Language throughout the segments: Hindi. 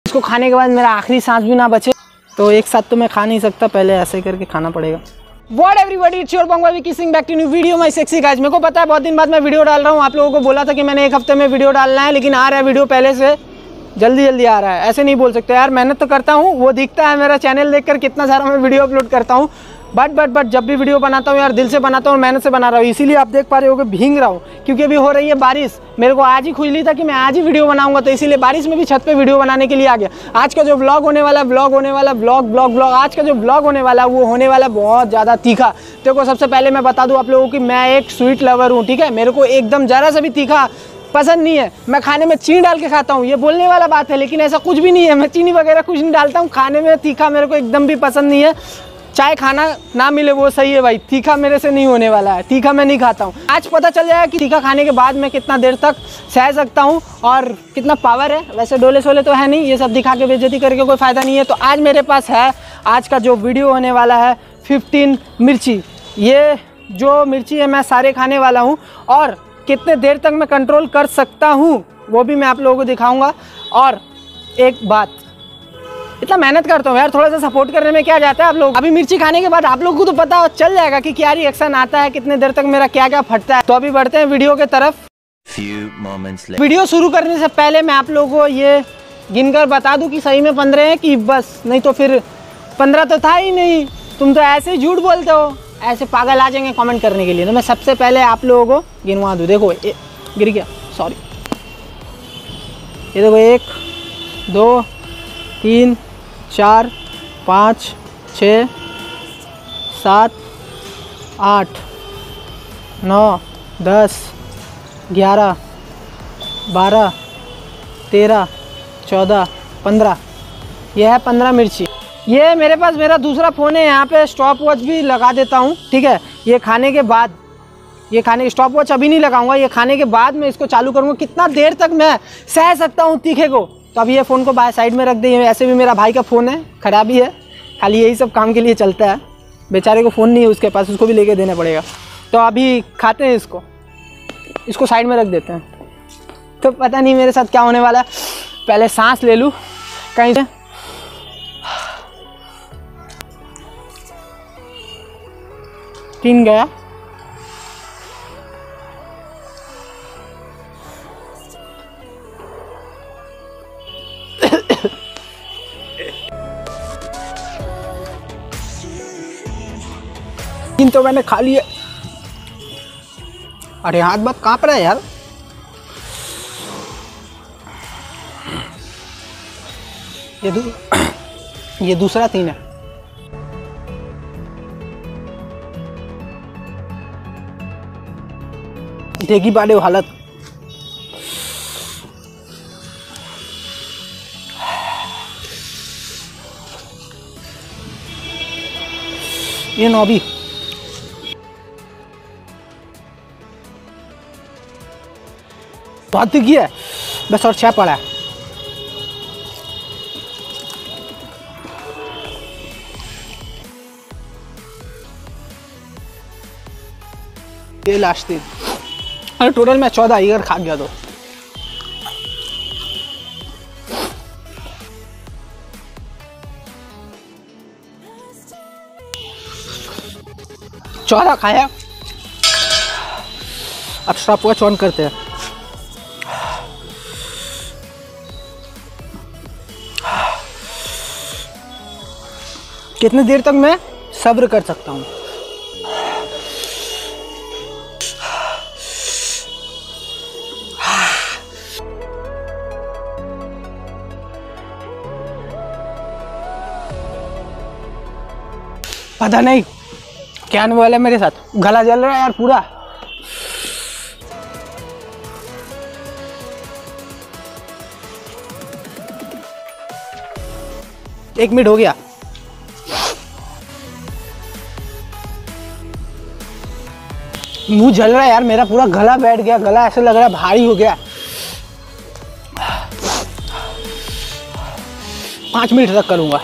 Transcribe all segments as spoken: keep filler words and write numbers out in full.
इसको खाने के बाद मेरा आखिरी सांस भी ना बचे तो एक साथ तो मैं खा नहीं सकता, पहले ऐसे करके खाना पड़ेगा। What everybody, it's your बंगवा Vicky Singh back to new video my sexy guys. मेरे को पता है बहुत दिन बाद मैं वीडियो डाल रहा हूँ। आप लोगों को बोला था कि मैंने एक हफ्ते में वीडियो डालना है, लेकिन आ रहा है वीडियो पहले से, जल्दी जल्दी आ रहा है। ऐसे नहीं बोल सकते यार, मेहनत तो करता हूँ, वो दिखता है मेरा चैनल देखकर कितना सारा मैं वीडियो अपलोड करता हूँ। बट बट बट जब भी वीडियो बनाता हूँ यार दिल से बनाता हूँ, मेहनत से बना रहा हूँ। इसीलिए आप देख पा रहे हो कि भींग रहा हूँ, क्योंकि अभी हो रही है बारिश। मेरे को आज ही खुजली था कि मैं आज ही वीडियो बनाऊंगा, तो इसीलिए बारिश में भी छत पे वीडियो बनाने के लिए आ गया। आज का जो व्लॉग होने वाला व्लॉग होने वाला व्लॉग ब्लॉग ब्लॉग आज का जो व्लॉग होने वाला वो होने वाला बहुत ज़्यादा तीखा। देखो सबसे पहले मैं बता दूँ आप लोगों की, मैं एक स्वीट लवर हूँ, ठीक है। मेरे को एकदम ज़रा सा भी तीखा पसंद नहीं है। मैं खाने में चीनी डाल के खाता हूँ, ये बोलने वाला बात है, लेकिन ऐसा कुछ भी नहीं है। मैं चीनी वगैरह कुछ नहीं डालता हूँ खाने में। तीखा मेरे को एकदम भी पसंद नहीं है। चाहे खाना ना मिले वो सही है भाई, तीखा मेरे से नहीं होने वाला है। तीखा मैं नहीं खाता हूँ। आज पता चल जाएगा कि तीखा खाने के बाद मैं कितना देर तक सह सकता हूँ और कितना पावर है। वैसे डोले सोले तो है नहीं, ये सब दिखा के बेइज्जती करके कोई फ़ायदा नहीं है। तो आज मेरे पास है, आज का जो वीडियो होने वाला है फिफ्टीन मिर्ची। ये जो मिर्ची है मैं सारे खाने वाला हूँ, और कितने देर तक मैं कंट्रोल कर सकता हूँ वो भी मैं आप लोगों को दिखाऊँगा। और एक बात, इतना मेहनत करता हूँ यार, थोड़ा सा सपोर्ट करने में क्या जाता है आप लोग। अभी मिर्ची खाने के बाद आप लोगों को तो पता चल जाएगा कि क्या रिएक्शन आता है, कितने देर तक मेरा क्या क्या फटता है। तो अभी बढ़ते हैं वीडियो के तरफ। वीडियो शुरू करने से पहले मैं आप लोगों को ये गिनकर बता दूं कि सही में पंद्रह है कि बस, नहीं तो फिर पंद्रह तो था ही नहीं। तुम तो ऐसे ही झूठ बोलते हो, ऐसे पागल आ जाएंगे कमेंट करने के लिए। तो मैं सबसे पहले आप लोगों को गिनवा दूँ। देखो ए, गिर गया, सॉरी। ये देखो, एक दो तीन चार पाँच छः सात आठ नौ दस ग्यारह बारह तेरह चौदह पंद्रह। यह है पंद्रह मिर्ची। ये मेरे पास मेरा दूसरा फ़ोन है, यहाँ पे स्टॉप वॉच भी लगा देता हूँ, ठीक है। ये खाने के बाद, ये खाने स्टॉप वॉच अभी नहीं लगाऊंगा, ये खाने के बाद मैं इसको चालू करूँगा, कितना देर तक मैं सह सकता हूँ तीखे को। तो अभी ये फ़ोन को बाहर साइड में रख दें। ऐसे भी मेरा भाई का फ़ोन है, खराबी है, खाली यही सब काम के लिए चलता है। बेचारे को फ़ोन नहीं है उसके पास, उसको भी लेके देना पड़ेगा। तो अभी खाते हैं इसको, इसको साइड में रख देते हैं। तो पता नहीं मेरे साथ क्या होने वाला है। पहले सांस ले लूँ कहीं से। तीन गया, तीन तो मैंने खा लिए। अरे हाथ बात कांप रहा है यार। ये दू, ये दूसरा तीन है। देगी बाड़े हालत। ये नौबी बहुत दिखी है, बस और छह पड़ा है। ये लास्ट तीन, अरे टोटल मैं चौदह इधर खा गया। तो चौदह खाया। अब स्टॉप वॉच ऑन करते हैं। कितनी देर तक मैं सब्र कर सकता हूँ। पता नहीं क्या होने वाला है मेरे साथ, गला जल रहा है यार पूरा। एक मिनट हो गया। मुंह जल रहा है यार मेरा, पूरा गला बैठ गया, गला ऐसे लग रहा है भारी हो गया। पाँच मिनट तक करूँगा।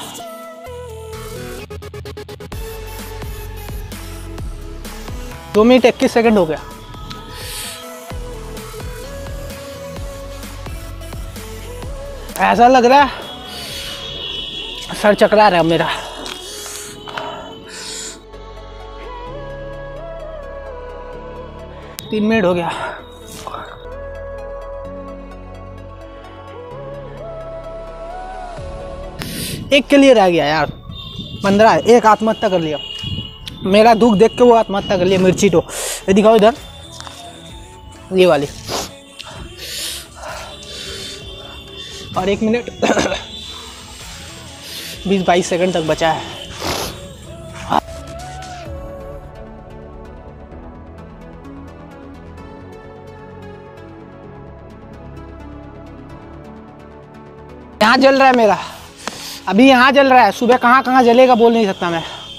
दो मिनट इक्कीस सेकंड हो गया। ऐसा लग रहा है सर चकरा रहा है मेरा। तीन मिनट हो गया। एक के लिए रह गया यार, पंद्रह। एक आत्महत्या कर लिया, मेरा दुख देख के वो आत्महत्या कर लिया। मिर्ची तो ये दिखाओ इधर, ये वाली। और एक मिनट बीस बाईस सेकंड तक बचा है। यहाँ जल रहा है मेरा, अभी यहाँ जल रहा है। सुबह कहाँ कहाँ जलेगा बोल नहीं सकता मैं।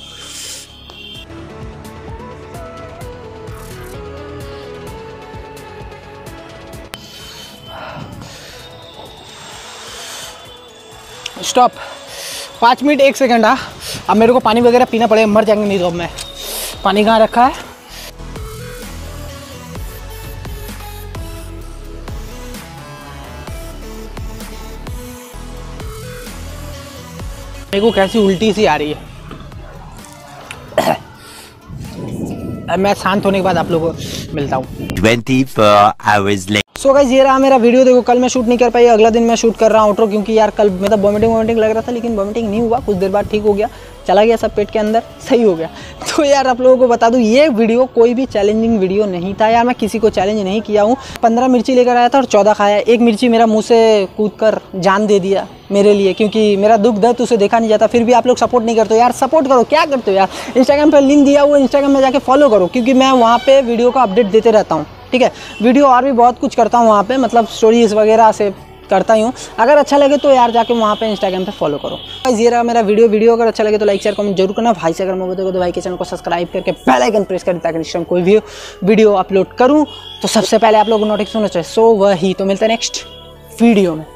स्टॉप। पाँच मिनट एक सेकंड। हाँ, अब मेरे को पानी वगैरह पीना पड़ेगा, मर जाएंगे नहीं तो। अब मैं पानी कहाँ रखा है? मेरे को कैसी उल्टी सी आ रही है। मैं शांत होने के बाद आप लोगों को मिलता हूँ। चौबीस आवर्स लेटर। सो गाइस ये रहा मेरा वीडियो। देखो कल मैं शूट नहीं कर पाई, अगला दिन मैं शूट कर रहा हूँ आउटरो, क्योंकि यार कल मतलब वॉमिटिंग वॉमिटिंग लग रहा था, लेकिन वॉमिटिंग नहीं हुआ। कुछ देर बाद ठीक हो गया, चला गया सब पेट के अंदर, सही हो गया। तो यार आप लोगों को बता दूं, ये वीडियो कोई भी चैलेंजिंग वीडियो नहीं था यार। मैं किसी को चैलेंज नहीं किया हूँ। पंद्रह मिर्ची लेकर आया था और चौदह खाया। एक मिर्ची मेरा मुँह से कूद कर जान दे दिया मेरे लिए, क्योंकि मेरा दुख दर्द उसे देखा नहीं जाता। फिर भी आप लोग सपोर्ट नहीं करते यार। सपोर्ट करो, क्या करते हो यार। इंस्टाग्राम पर लिंक दिया हुआ, इंस्टाग्राम में जाके फॉलो करो, क्योंकि मैं वहाँ पे वीडियो का अपडेट देते रहता हूँ। ठीक है, वीडियो और भी बहुत कुछ करता हूँ वहाँ पे, मतलब स्टोरीज वगैरह से करता ही हूँ। अगर अच्छा लगे तो यार जाके वहाँ पे इंस्टाग्राम पे फॉलो करो। ये रहा मेरा वीडियो। वीडियो अगर अच्छा लगे तो लाइक शेयर कमेंट जरूर करना। भाई से अगर मैं बताऊँ तो भाई के चैनल को सब्सक्राइब करके बेल आइकन प्रेस करें, ताकि नेक्स्ट टाइम कोई भी वीडियो अपलोड करूँ तो सबसे पहले आप लोगों को नोटिफिकेशन होना चाहिए। सो वही तो मिलता है नेक्स्ट वीडियो में।